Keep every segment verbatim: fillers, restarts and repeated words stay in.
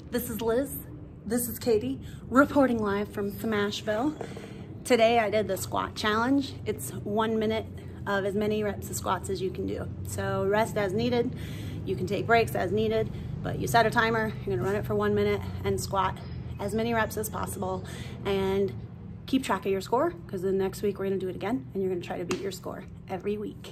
This is Liz. This is Katie, reporting live from Smashville. Today I did the squat challenge. It's one minute of as many reps of squats as you can do. So rest as needed. You can take breaks as needed, but you set a timer, you're gonna run it for one minute and squat as many reps as possible, and keep track of your score, because the next week we're gonna do it again and you're gonna try to beat your score every week.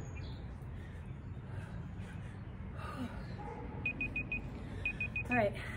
All right,